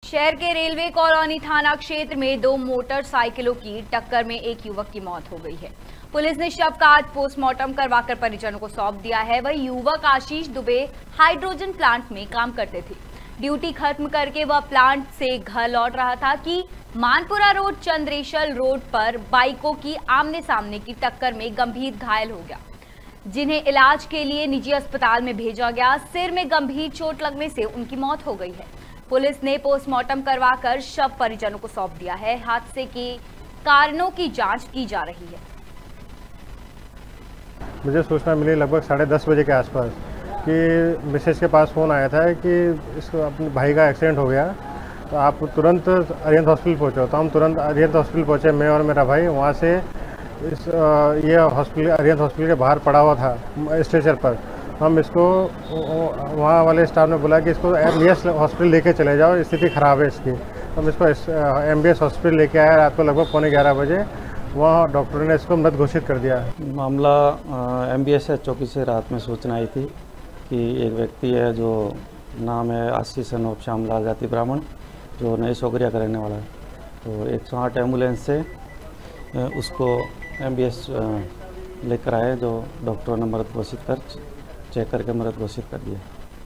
शहर के railway colony थाना क्षेत्र में दो मोटरसाइकिलों की टक्कर में एक युवक की मौत हो गई है। पुलिस ने शव का आज पोस्टमार्टम करवाकर परिजनों को सौंप दिया है। वह युवक आशीष दुबे हाइड्रोजन प्लांट में काम करते थे। ड्यूटी खत्म करके वह प्लांट से घर लौट रहा था कि मानपुरा रोड चंद्रेशल रोड पर बाइकों की आमने सामने की टक्कर में गंभीर घायल हो गया, जिन्हें इलाज के लिए निजी अस्पताल में भेजा गया। सिर में गंभीर चोट लगने से उनकी मौत हो गई है। पुलिस ने पोस्टमार्टम करवाकर शव परिजनों को सौंप दिया है। हादसे के कारणों की जांच की जा रही है। मुझे सूचना मिली लगभग 10:30 बजे के आसपास कि मिसेज के पास फ़ोन आया था कि इसको अपने भाई का एक्सीडेंट हो गया, तो आप तुरंत अरिहंत हॉस्पिटल पहुँचो। तो हम तुरंत अरिहंत हॉस्पिटल पहुँचे, मैं और मेरा भाई। वहाँ से ये हॉस्पिटल अरिहंत हॉस्पिटल के बाहर पड़ा हुआ था स्ट्रेचर पर। हम इसको वहाँ वाले स्टाफ ने बोला कि इसको एमबीएस हॉस्पिटल लेके चले जाओ, स्थिति ख़राब है इसकी। हम इसको एमबीएस हॉस्पिटल लेके आए रात को लगभग 11:15 बजे। वहाँ डॉक्टर ने इसको मृत घोषित कर दिया। मामला एमबीएस चौकी से रात में सूचना आई थी कि एक व्यक्ति है जो नाम है आशीष अनूप श्यामलाल जाति ब्राह्मण, जो नई सोगरिया का रहने वाला है। तो 108 एम्बुलेंस से उसको एमबीएस लेकर आए, जो डॉक्टरों ने मृत घोषित कर चेक करके मृत घोषित कर दिया।